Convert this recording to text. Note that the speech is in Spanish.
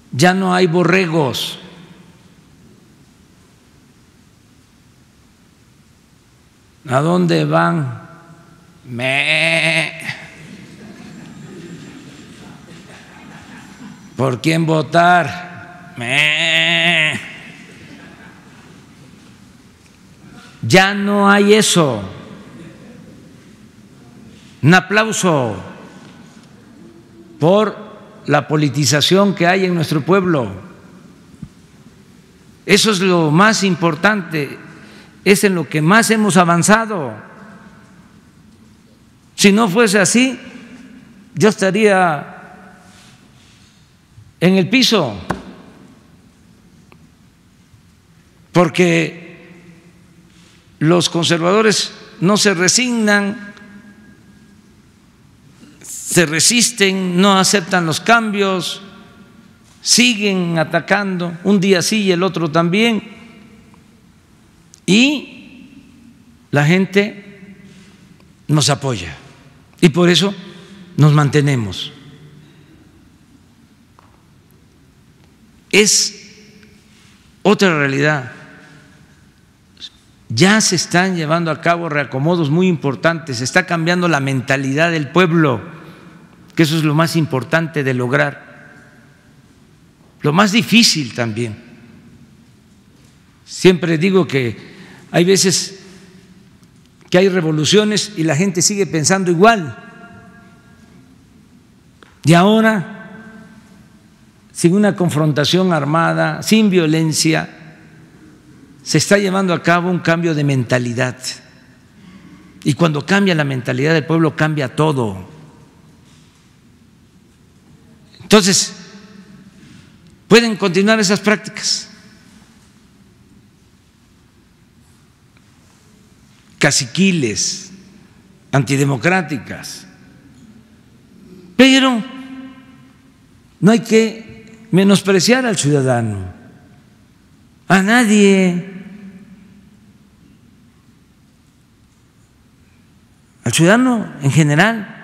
ya no hay borregos. ¿A dónde van? ¿Por quién votar? Ya no hay eso. Un aplauso por la politización que hay en nuestro pueblo. Eso es lo más importante, es en lo que más hemos avanzado. Si no fuese así, yo estaría en el piso, porque los conservadores no se resignan, se resisten, no aceptan los cambios, siguen atacando, un día sí y el otro también, y la gente nos apoya y por eso nos mantenemos. Es otra realidad. Ya se están llevando a cabo reacomodos muy importantes, se está cambiando la mentalidad del pueblo, que eso es lo más importante de lograr, lo más difícil también. Siempre digo que hay veces que hay revoluciones y la gente sigue pensando igual, y ahora, sin una confrontación armada, sin violencia, se está llevando a cabo un cambio de mentalidad. Y cuando cambia la mentalidad del pueblo, cambia todo. Entonces, pueden continuar esas prácticas caciquiles, antidemocráticas, pero no hay que menospreciar al ciudadano, a nadie. Al ciudadano en general